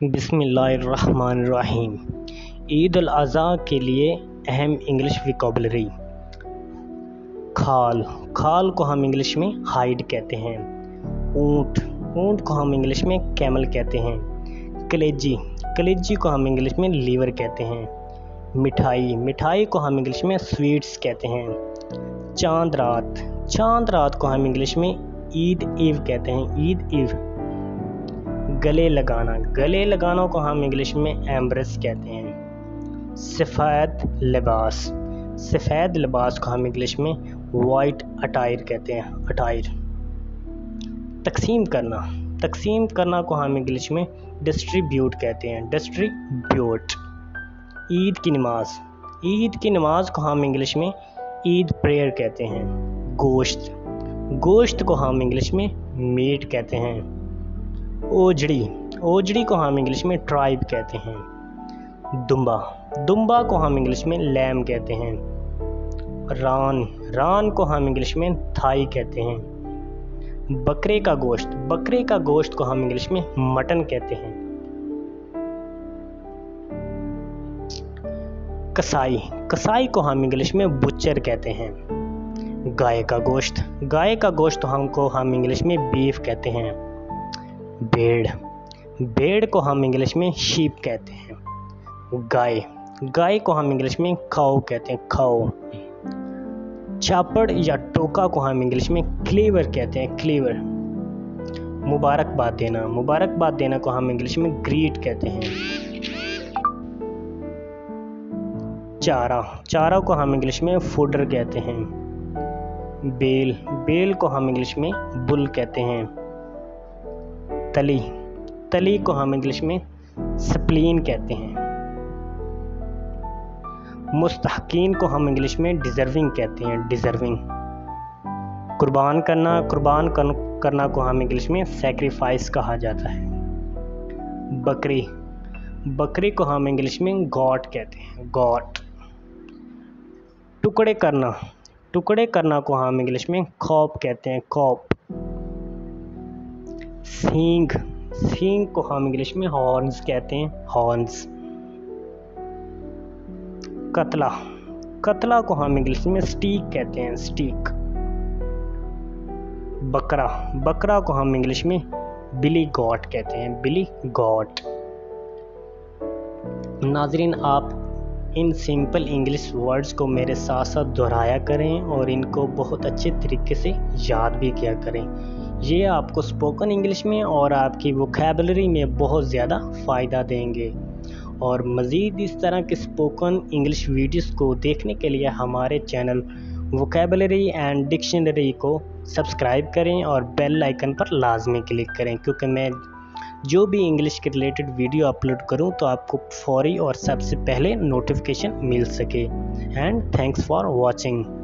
बिस्मिल्लाहिर्रहमानिर्रहीम। ईद उल अज़हा के लिए अहम इंग्लिश विकोबलरी। खाल को हम इंग्लिश में हाइड कहते हैं। ऊँट को हम इंग्लिश में कैमल कहते हैं। कलेजी को हम इंग्लिश में लीवर कहते हैं। मिठाई को हम इंग्लिश में स्वीट्स कहते हैं। चांद रात को हम इंग्लिश में ईद ईव कहते हैं। ईद ईव। गले लगाना को हम इंग्लिश में एम्ब्रेस कहते हैं। सफ़ेद लिबास को हम इंग्लिश में वाइट अटायर कहते हैं। अटायर। तकसीम करना को हम इंग्लिश में डिस्ट्रीब्यूट कहते हैं। डिस्ट्रीब्यूट। ईद की नमाज को हम इंग्लिश में ईद प्रेयर कहते हैं। गोश्त को हम इंग्लिश में मीट कहते हैं। ओजड़ी को हम इंग्लिश में ट्राइब कहते हैं। दुम्बा को हम इंग्लिश में लैम कहते हैं। रान को हम इंग्लिश में थाई कहते हैं। बकरे का गोश्त को हम इंग्लिश में मटन कहते हैं। कसाई को हम इंग्लिश में बुचर कहते हैं। गाय का गोश्त को हम इंग्लिश में बीफ कहते हैं। भेड़ को हम इंग्लिश में शीप कहते हैं। गाय को हम इंग्लिश में काऊ कहते हैं। काऊ। चापड़ या टोका को हम इंग्लिश में क्लीवर कहते हैं। क्लीवर। मुबारकबाद देना को हम इंग्लिश में ग्रीट कहते हैं। चारा को हम इंग्लिश में फूडर कहते हैं। बेल को हम इंग्लिश में बुल कहते हैं। तली को हम इंग्लिश में स्प्लीन कहते हैं। मुस्तहकीन को हम इंग्लिश में डिज़र्विंग कहते हैं। डिज़र्विंग। कुर्बान करना को हम इंग्लिश में सैक्रिफाइस कहा जाता है। बकरी को हम इंग्लिश में गॉट कहते हैं। गॉट। टुकड़े करना को हम इंग्लिश में खौप कहते हैं। खौप। सींग को हम इंग्लिश में हॉर्न्स कहते हैं। हॉर्न्स। कतला को हम इंग्लिश में स्टीक कहते हैं। स्टीक। बकरा को हम इंग्लिश में बिली गॉट कहते हैं। Billy goat. नाज़रीन, आप इन सिंपल इंग्लिश वर्ड्स को मेरे साथ साथ दोहराया करें और इनको बहुत अच्छे तरीके से याद भी किया करें। ये आपको स्पोकन इंग्लिश में और आपकी वोकैबुलरी में बहुत ज़्यादा फ़ायदा देंगे। और मज़ीद इस तरह के स्पोकन इंग्लिश वीडियोस को देखने के लिए हमारे चैनल वोकैबुलरी एंड डिक्शनरी को सब्सक्राइब करें और बेल आइकन पर लाजमी क्लिक करें, क्योंकि मैं जो भी इंग्लिश के रिलेटेड वीडियो अपलोड करूं तो आपको फौरी और सबसे पहले नोटिफिकेशन मिल सके। And thanks for watching.